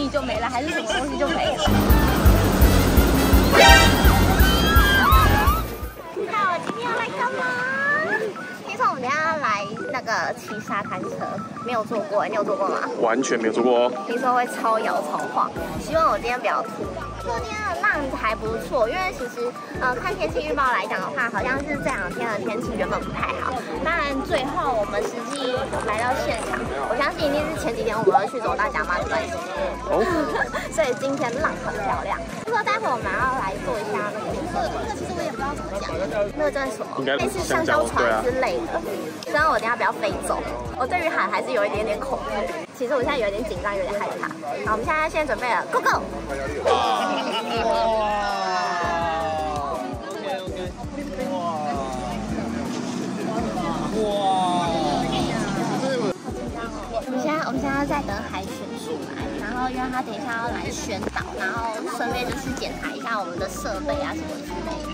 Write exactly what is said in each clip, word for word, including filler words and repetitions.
就没了，还是什么东西就没了？那我今天要来干嘛？听说我们等下来那个骑沙滩车，没有坐过，你有坐过吗？ 完全没有坐过哦。 听说会超摇超晃，希望我今天不要吐。昨天的浪还不错，因为其实呃看天气预报来讲的话，好像是这两天的天气原本不太好。当然最后我们实际来到现场，我相信一定是前几天我们要去走大甲妈祖诞时间，哦，所以今天浪很漂亮。就说待会我们要来做一下那个，那个那个其实我也不知道怎么讲，那个叫什么？类似香蕉船之类的。希望我等下不要飞走。我对于海还是有一点点恐惧，其实我现在有点紧张，有点害怕。好，我们现在现在准备了 ，Go Go！ 我们现在我们现在在等海巡署来，然后因为他等一下要来宣导，然后顺便就是检查一下我们的设备啊什么之类的。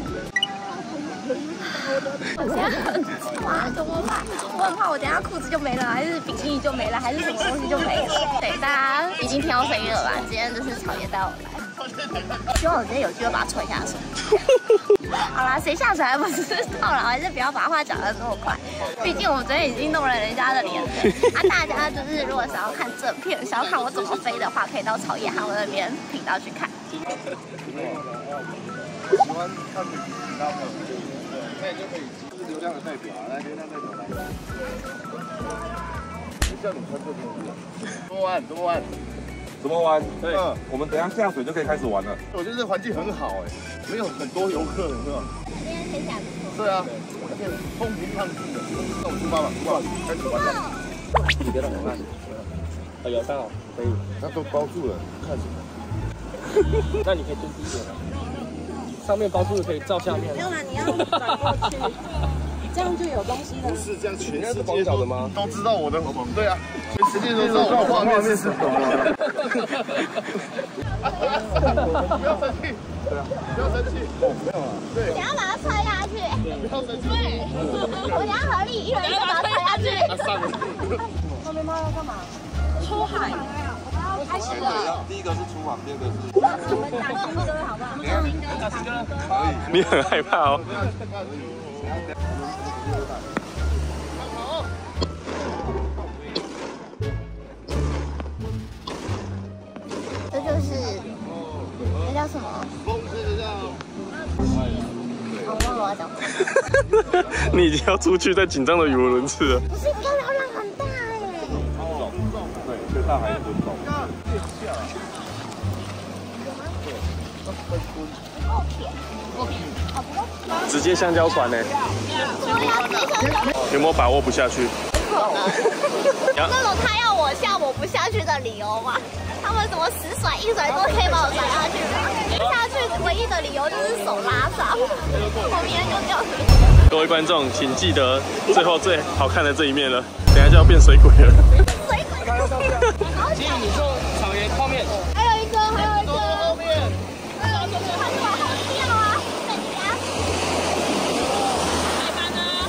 我现在很哇，怎么办？我很怕我等下裤子就没了，还是比基尼就没了，还是什么东西就没了。对，大家已经听到声音了吧？今天就是草爷带我来。希望我今天有机会把它踹下水。好啦，谁下水还不知道啦，还是不要把话讲得这么快。毕竟我们昨天已经弄了人家的脸了。啊，大家就是如果想要看正片，想要看我怎么飞的话，可以到草爷他们那边频道去看。 喜欢看比较的，那你就可以是流量的代表啊，来流量代表来。叫你穿这东西，怎么玩？怎么玩？ 怎么玩？对，嗯，我们等下下水就可以开始玩了。 我觉得这环境很好哎，没有很多游客，是吧？ 今天天气还不错。 对啊，而且风平浪静的。那我们出发吧，出发，开始玩了。你别让我看。啊，有到，可以。它都包住了，看什么？ 那你可以蹲低一点了。上面包住的可以照下面。 没有啦，你要转过去，这样就有东西了。 不是这样，全世界都吗？都知道我的，对啊，全世界都知道我的画面是什么。不要生气，对啊，不要生气。哦，没有啊，对。 你要把它踹下去。 不要生气。 对，我们要合力，一人一个把它踹下去。 后面猫要干嘛？出海。开始了。 第一个是出航，第二个是。 我们打新歌好不好？ 打新歌可以。 你很害怕哦。 这就是那叫什么？我忘了我要讲什么。 你已经要出去，在紧张的语无伦次了。 不是，你看流量很大哎。 对，对大海尊重。 直接香蕉船呢？有没有把握不下去？ 不可能，这种他要我下我不下去的理由吗？他们怎么死甩硬甩都可以把我甩下去吗？不下去唯一的理由就是手拉伤，我明天就掉水。 各位观众，请记得最后最好看的这一面了，等下就要变水鬼了。 水鬼！ 其实你坐草爷后面。 还有一个，还有一个后面。还有一个，他就往后跳啊！在家。来班呢？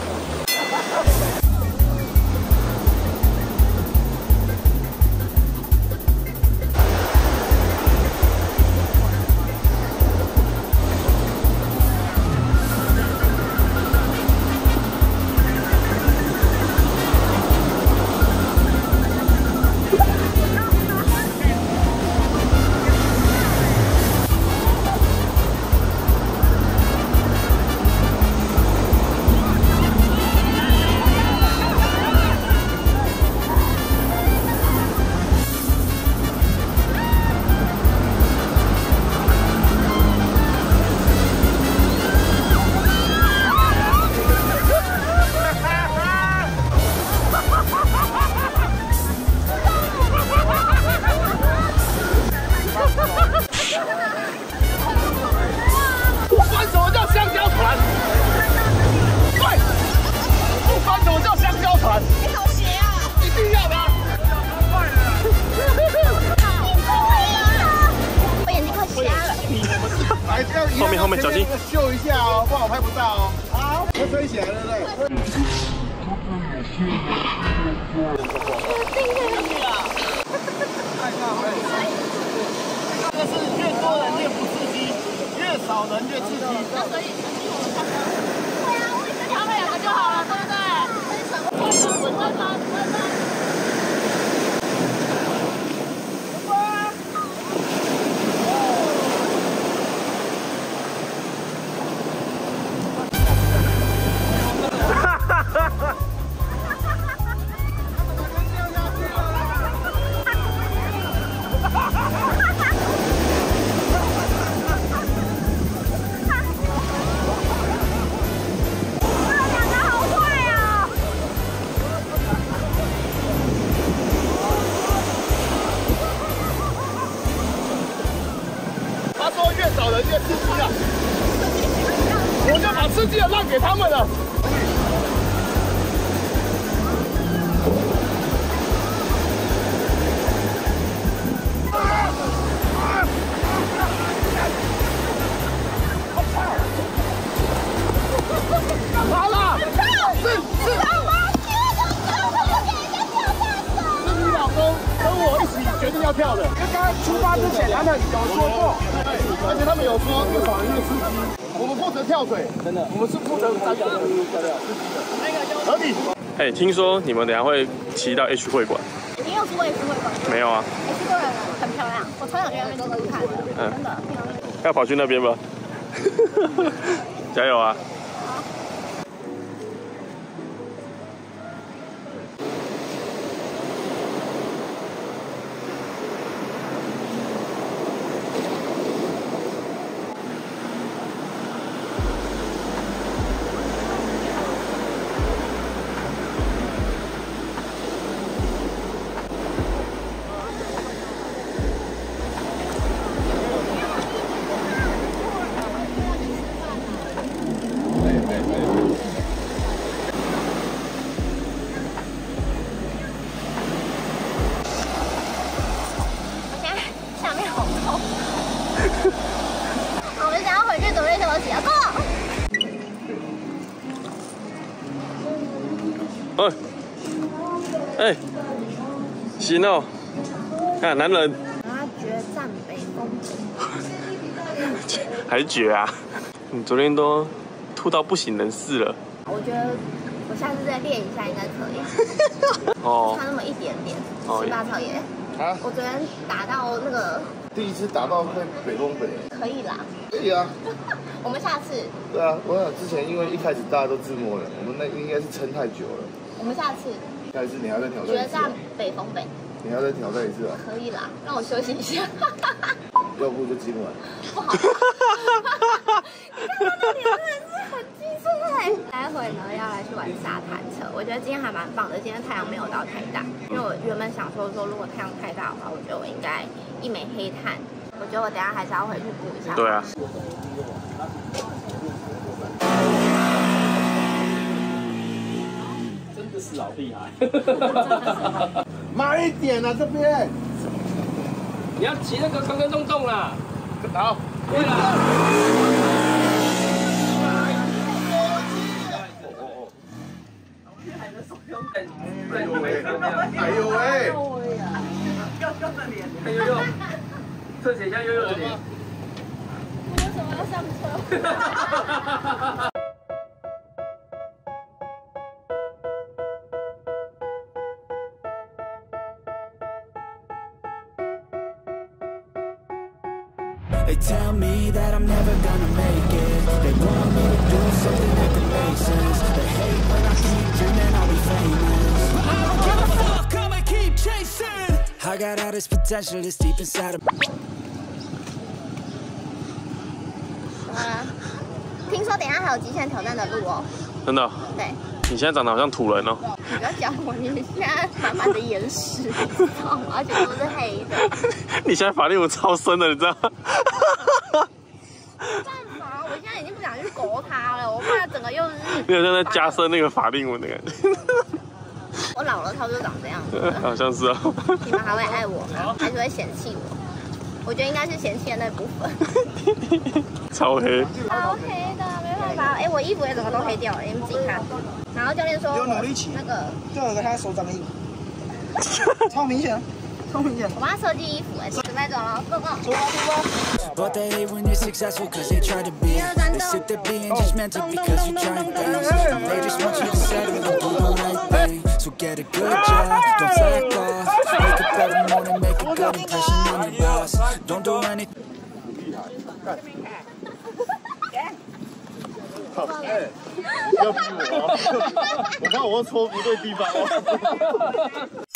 后面后面小心， 秀一下哦，不然我拍不到哦。好，会飞起来，对不对？太大了。 少人越刺激。 那所以曾经我们看到，对啊，我一直调了两个就好了，对不对？稳稳稳稳。 越刺激啊！我就把刺激的让给他们了。好了，是是。是你老公跟我一起决定要跳的。刚刚出发之前，他们有说过。 而且他们有说越少人越刺激，我们负责跳水，真的，我们是负责三个人跳跳刺激的，合理。 哎，听说你们等下会骑到 H 会馆？ 你有去过 H 会馆？ 没有啊。 H 会馆很漂亮，我超想去那边走走看的， 嗯， 真的。 要跑去那边吧？加油啊！ 我们想要回去准备休息啊！ 过。哎，哎，行哦，看男人。 他决战北风。 还绝啊！你昨天都吐到不省人事了。 我觉得我下次再练一下应该可以。哦。差那么一点点。十八草爷。啊？我昨天打到那个。 第一次打到会北风北， 可以啦， 可以啊。 我们下次。对啊，我想之前因为一开始大家都自摸了，我们那个应该是撑太久了。 我们下次。 下一次你还在挑战一次。决战北风北。 你还在挑战一次啊？ 可以啦，让我休息一下。 要不就今晚。 不好。你看他那脸真的是很机车哎。待会呢要来去玩沙滩车，我觉得今天还蛮棒的。今天太阳没有到太大，因为我原本想说说如果太阳太大的话，我觉得我应该。 一枚黑炭，我觉得我等下还是要回去补一下。 对啊。 真的是老厉害。 慢一点啊，这边。 你要骑那个坑坑洞洞啦。 好。 对了。 哎呦喂！哎呦喂！ 悠悠的脸，看悠悠，侧写一下悠悠的脸。 我为什么要上车？They tell me that I'm never gonna make it. They want me to do something that can make sense. They hate when I keep dreaming I'll be famous. But I don't give a fuck, I'ma keep chasing. I got all this potential that's deep inside of me. 啊，听说等一下还有极限挑战的路哦。 真的？ 对。 你现在长得好像土人哦。 你不要讲我，你现在满满的岩石，你知道吗？而且都是黑的。 你现在法令纹超深的，你知道吗？ 没办法，我现在已经不想去勾它了，我怕整个又是。 你好像在加深那个法令纹的感觉。 我老了，差不多长这样子。 好像是哦。 你们还会爱我吗？还是会嫌弃我？我觉得应该是嫌弃的那部分。 超黑。 超黑的，没办法。哎，我衣服也整个都黑掉了，你们自己看。然后教练说， 有努力骑那个就有个他手掌印，超明显。 聪明点。我帮他设计衣服，哎，准备走了 ，Go Go。出发出发。 But they hate when you're successful cause they try to be. They sit there being judgmental because you're trying things. And they just want you to settle and do the right thing. So get a good job, don't slack off. Wake up every morning, make a good impression on your boss. Don't do anything. 哎，要逼我啊！我怕我戳不对地方哦。